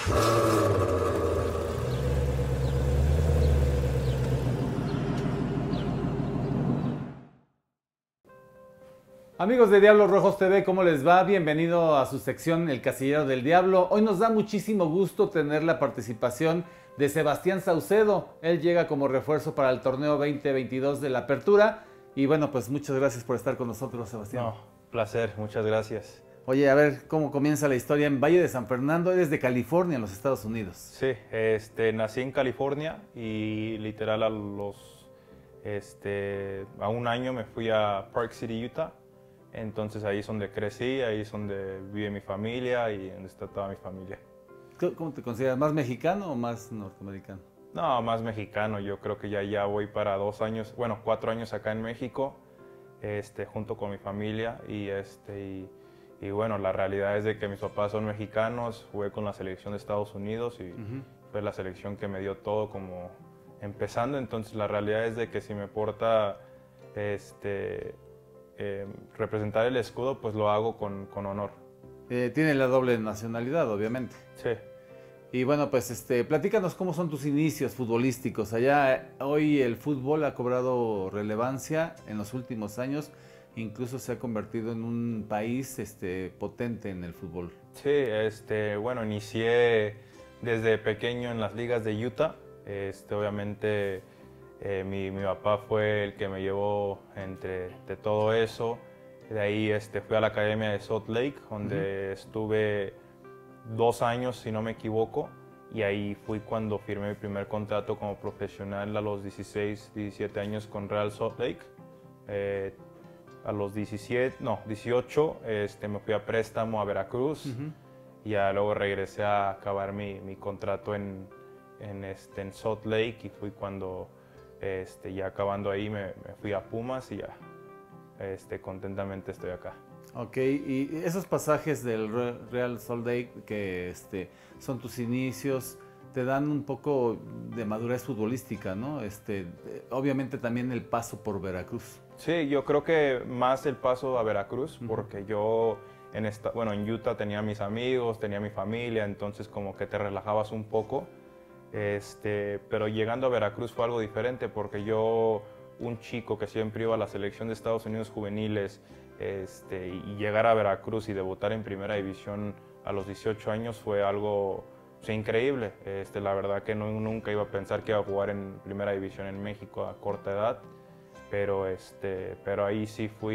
Amigos de Diablos Rojos TV, ¿cómo les va? Bienvenido a su sección El Casillero del Diablo. Hoy nos da muchísimo gusto tener la participación de Sebastián Saucedo. Él llega como refuerzo para el torneo 2022 de la Apertura. Y bueno, pues muchas gracias por estar con nosotros, Sebastián. No, placer, muchas gracias. Oye, a ver, ¿cómo comienza la historia en Valle de San Fernando? Eres de California, en los Estados Unidos. Sí, nací en California y literal a un año me fui a Park City, Utah. Entonces ahí es donde crecí, ahí es donde vive mi familia y donde está toda mi familia. ¿Cómo te consideras? ¿Más mexicano o más norteamericano? No, más mexicano. Yo creo que ya voy para 2 años, bueno, 4 años acá en México, junto con mi familia y bueno, la realidad es de que mis papás son mexicanos, jugué con la selección de Estados Unidos y fue la selección que me dio todo como empezando. Entonces la realidad es de que si me porta representar el escudo, pues lo hago con honor. Tiene la doble nacionalidad, obviamente. Sí. Y bueno, pues platícanos cómo son tus inicios futbolísticos. Allá hoy el fútbol ha cobrado relevancia en los últimos años, incluso se ha convertido en un país potente en el fútbol. Sí, bueno, inicié desde pequeño en las ligas de Utah. Obviamente mi papá fue el que me llevó de todo eso. De ahí fui a la academia de Salt Lake, donde estuve 2 años, si no me equivoco, y ahí fui cuando firmé mi primer contrato como profesional a los 16, 17 años con Real Salt Lake. A los 18 me fui a préstamo a Veracruz y ya luego regresé a acabar mi contrato en Salt Lake y fui cuando ya acabando ahí me fui a Pumas y ya contentamente estoy acá. Ok, y esos pasajes del Real Salt Lake que son tus inicios, te dan un poco de madurez futbolística, ¿no? Obviamente también el paso por Veracruz. Sí, yo creo que más el paso a Veracruz, porque yo en Utah tenía mis amigos, tenía mi familia, entonces como que te relajabas un poco. Pero llegando a Veracruz fue algo diferente porque yo, un chico que siempre iba a la selección de Estados Unidos juveniles, y llegar a Veracruz y debutar en primera división a los 18 años fue algo increíble. La verdad que nunca iba a pensar que iba a jugar en primera división en México a corta edad, pero ahí sí fue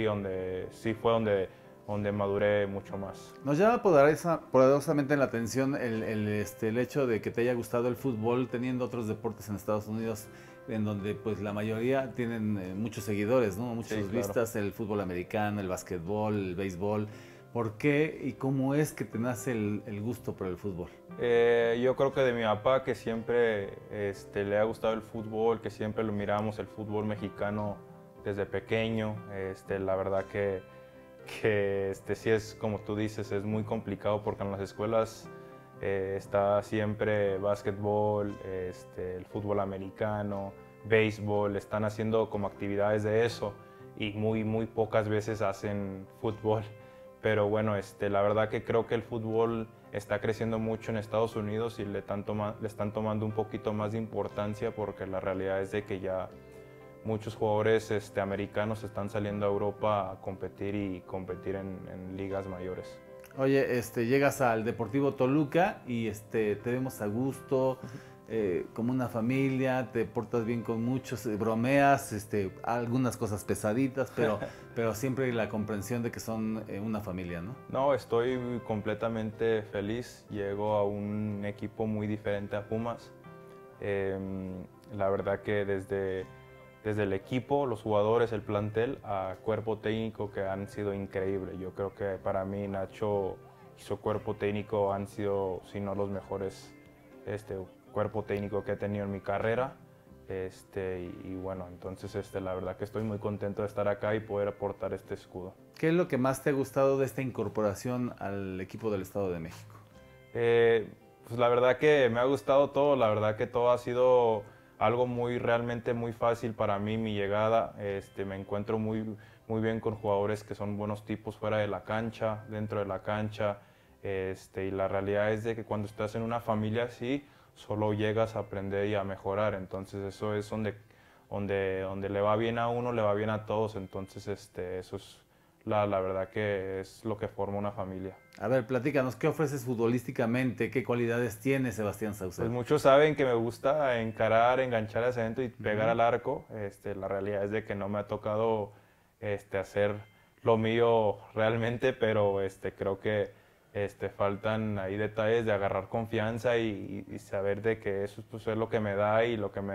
donde maduré mucho más. Nos llama poderosamente la atención el hecho de que te haya gustado el fútbol teniendo otros deportes en Estados Unidos en donde pues la mayoría tienen muchos seguidores, ¿no? Muchas vistas, el fútbol americano, el básquetbol, el béisbol. ¿Por qué y cómo es que te nace el gusto por el fútbol? Yo creo que de mi papá, que siempre le ha gustado el fútbol, que siempre lo miramos el fútbol mexicano desde pequeño. La verdad que sí es, como tú dices, es muy complicado porque en las escuelas está siempre básquetbol, el fútbol americano, béisbol, están haciendo como actividades de eso y muy pocas veces hacen fútbol. Pero bueno, la verdad que creo que el fútbol está creciendo mucho en Estados Unidos y le están tomando un poquito más de importancia porque la realidad es de que ya muchos jugadores americanos están saliendo a Europa a competir en ligas mayores. Oye, llegas al Deportivo Toluca y te vemos a gusto, como una familia, te portas bien con muchos, bromeas, algunas cosas pesaditas, pero siempre la comprensión de que son una familia, ¿no? No, estoy completamente feliz. Llego a un equipo muy diferente a Pumas. La verdad que desde el equipo, los jugadores, el plantel, a cuerpo técnico que han sido increíbles. Yo creo que para mí Nacho y su cuerpo técnico han sido, si no los mejores cuerpo técnico que he tenido en mi carrera. Y bueno, entonces la verdad que estoy muy contento de estar acá y poder aportar este escudo. ¿Qué es lo que más te ha gustado de esta incorporación al equipo del Estado de México? Pues la verdad que me ha gustado todo, la verdad que todo ha sido algo realmente muy fácil para mí, mi llegada. Me encuentro muy bien con jugadores que son buenos tipos fuera de la cancha, dentro de la cancha. y la realidad es de que cuando estás en una familia así, solo llegas a aprender y a mejorar. Entonces eso es donde le va bien a uno, le va bien a todos. Entonces eso es la verdad que es lo que forma una familia. A ver, platícanos, ¿qué ofreces futbolísticamente? ¿Qué cualidades tiene Sebastián Pues Saucedo? muchos saben que me gusta encarar, enganchar hacia adentro y pegar al arco. La realidad es de que no me ha tocado hacer lo mío realmente, pero creo que faltan ahí detalles de agarrar confianza y saber de que eso pues, es lo que me da y lo que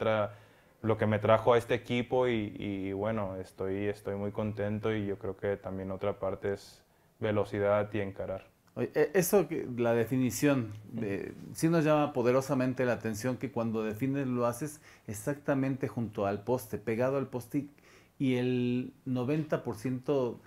lo que me trajo a este equipo y bueno, estoy muy contento y yo creo que también otra parte es velocidad y encarar. Oye, la definición, sí nos llama poderosamente la atención que cuando defines lo haces exactamente junto al poste, pegado al poste y el 90%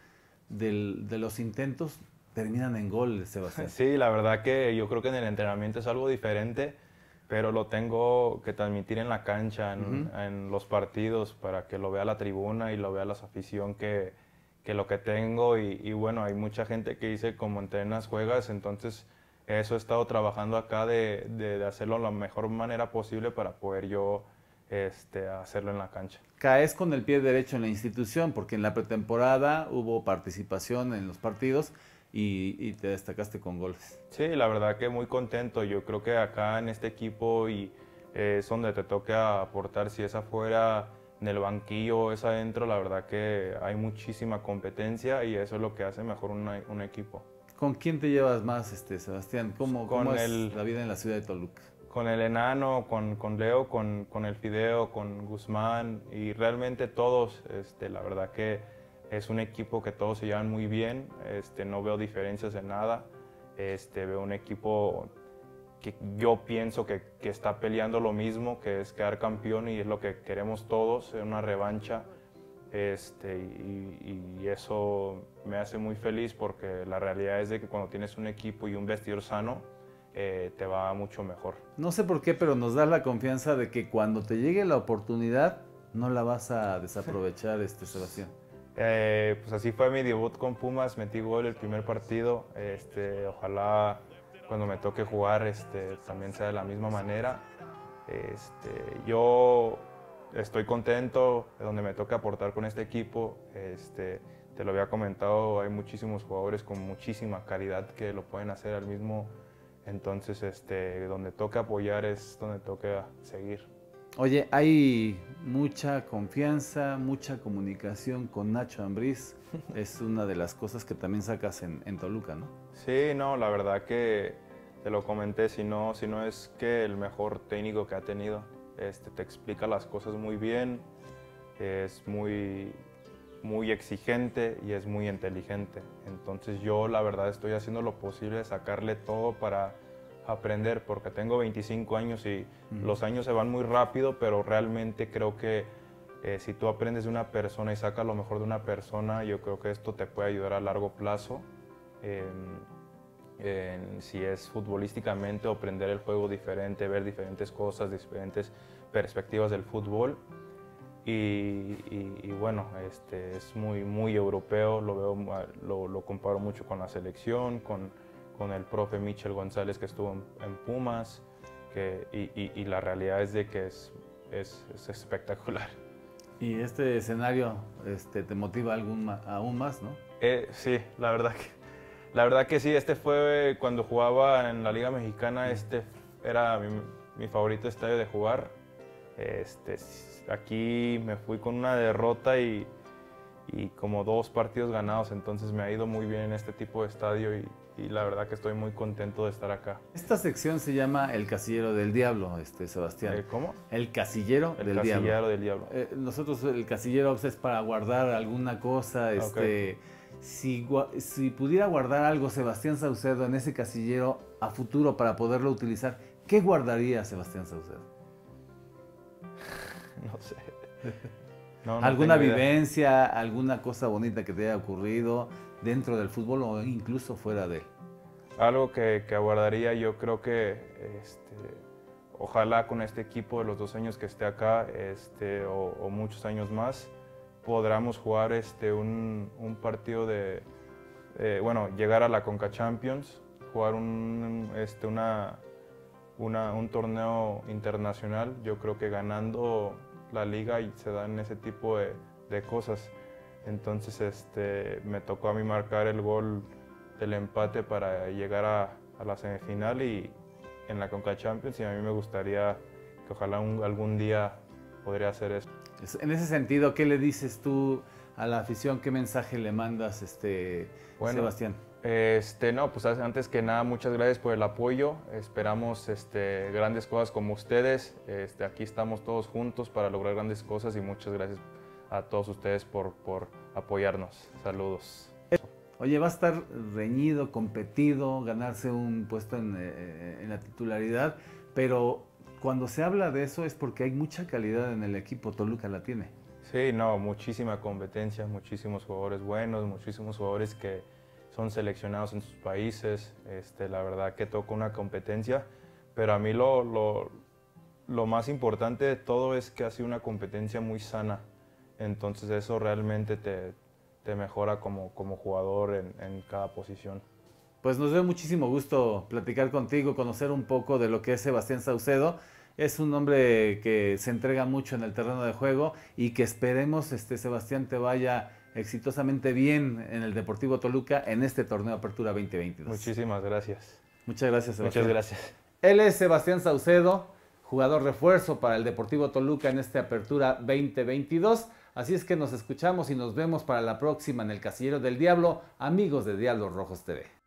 de los intentos terminan en gol, Sebastián. Sí, la verdad que yo creo que en el entrenamiento es algo diferente, pero lo tengo que transmitir en la cancha, en los partidos, para que lo vea la tribuna y lo vea la afición que lo que tengo. Y bueno, hay mucha gente que dice como entrenas, juegas, entonces eso he estado trabajando acá de hacerlo de la mejor manera posible para poder yo hacerlo en la cancha. Caes con el pie derecho en la institución porque en la pretemporada hubo participación en los partidos y te destacaste con goles. Sí, la verdad que muy contento. Yo creo que acá en este equipo es donde te toca aportar, si es afuera, en el banquillo o es adentro, la verdad que hay muchísima competencia y eso es lo que hace mejor un equipo. ¿Con quién te llevas más, Sebastián? ¿Cómo es la vida en la ciudad de Toluca? Con el Enano, con Leo, con el Fideo, con Guzmán y realmente todos, la verdad que es un equipo que todos se llevan muy bien, no veo diferencias en nada, veo un equipo que yo pienso que está peleando lo mismo, que es quedar campeón y es lo que queremos todos, una revancha, y eso me hace muy feliz porque la realidad es de que cuando tienes un equipo y un vestidor sano, te va mucho mejor. No sé por qué, pero nos da la confianza de que cuando te llegue la oportunidad no la vas a desaprovechar, Sebastián. Pues así fue mi debut con Pumas, metí gol el primer partido, ojalá cuando me toque jugar también sea de la misma manera. Yo estoy contento de donde me toca aportar con este equipo, te lo había comentado, hay muchísimos jugadores con muchísima calidad que lo pueden hacer al mismo, entonces donde toca apoyar es donde toca seguir. Oye, hay mucha confianza, mucha comunicación con Nacho Ambriz. Es una de las cosas que también sacas en Toluca, ¿no? Sí, no, la verdad que te lo comenté, si no es que el mejor técnico que ha tenido, te explica las cosas muy bien, es muy exigente y es muy inteligente. Entonces yo la verdad estoy haciendo lo posible de sacarle todo para aprender, porque tengo 25 años y los años se van muy rápido, pero realmente creo que si tú aprendes de una persona y sacas lo mejor de una persona, yo creo que esto te puede ayudar a largo plazo. Si es futbolísticamente o aprender el juego diferente, ver diferentes cosas, diferentes perspectivas del fútbol. Y bueno, es muy europeo, lo comparo mucho con la selección, con el profe Michel González que estuvo en Pumas, y la realidad es de que es espectacular. Y este escenario te motiva aún más, ¿no? Sí, la verdad que sí, fue cuando jugaba en la Liga Mexicana, era mi favorito estadio de jugar. Aquí me fui con una derrota y como 2 partidos ganados, entonces me ha ido muy bien en este tipo de estadio y la verdad que estoy muy contento de estar acá. Esta sección se llama El Casillero del Diablo, Sebastián. ¿Cómo? El Casillero del Diablo. El Casillero del Diablo. Nosotros el casillero es para guardar alguna cosa, Okay. Si pudiera guardar algo Sebastián Saucedo en ese casillero a futuro para poderlo utilizar, ¿qué guardaría Sebastián Saucedo? No sé. No ¿Alguna tengo idea. vivencia, alguna cosa bonita que te haya ocurrido dentro del fútbol o incluso fuera de él? Algo que aguardaría, yo creo que ojalá con este equipo de los 2 años que esté acá o muchos años más podamos jugar un partido bueno, llegar a la Conca Champions, jugar un torneo internacional. Yo creo que ganando la liga y se dan ese tipo de cosas. Entonces me tocó a mí marcar el gol del empate para llegar a la semifinal y en la Conca Champions, y a mí me gustaría que ojalá algún día podría hacer eso. En ese sentido, ¿qué le dices tú a la afición? ¿Qué mensaje le mandas, Sebastián? No, pues antes que nada, muchas gracias por el apoyo. Esperamos grandes cosas como ustedes. Aquí estamos todos juntos para lograr grandes cosas y muchas gracias a todos ustedes por apoyarnos. Saludos. Oye, va a estar reñido, competido, ganarse un puesto en la titularidad, pero cuando se habla de eso es porque hay mucha calidad en el equipo. Toluca la tiene. Sí, no, muchísima competencia, muchísimos jugadores buenos, muchísimos jugadores que son seleccionados en sus países. La verdad que toca una competencia, pero a mí lo más importante de todo es que ha sido una competencia muy sana. Entonces eso realmente te mejora como jugador en cada posición. Pues nos dio muchísimo gusto platicar contigo, conocer un poco de lo que es Sebastián Saucedo. Es un hombre que se entrega mucho en el terreno de juego y que esperemos, Sebastián, te vaya exitosamente bien en el Deportivo Toluca en este torneo Apertura 2022. Muchísimas gracias. Muchas gracias, Sebastián. Muchas gracias. Él es Sebastián Saucedo, jugador refuerzo para el Deportivo Toluca en este Apertura 2022. Así es que nos escuchamos y nos vemos para la próxima en el Casillero del Diablo, amigos de Diablos Rojos TV.